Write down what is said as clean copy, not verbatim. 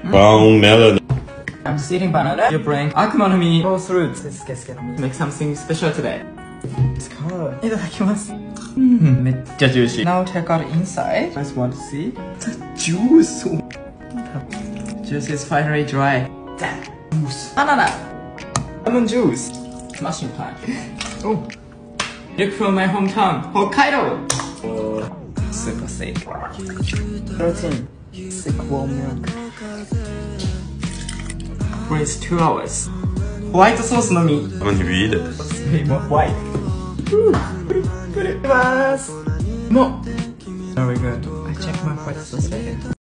Brown melon. I'm just eating banana. You're playing Akumanami whole fruits. Make something special today. Let's go. いただきます。めっちゃジューシー。Now take out inside. I just want to see the juice. Juice is finally dry. Juice. Banana. Lemon juice. Smashing time. Oh. Look from my hometown, Hokkaido. Super sick. Protein. Sick warm milk. Braise 2 hours. ホワイトソースのみ。 I'm gonna eat it. More white. Put it. Very good. I check my white sauce right here.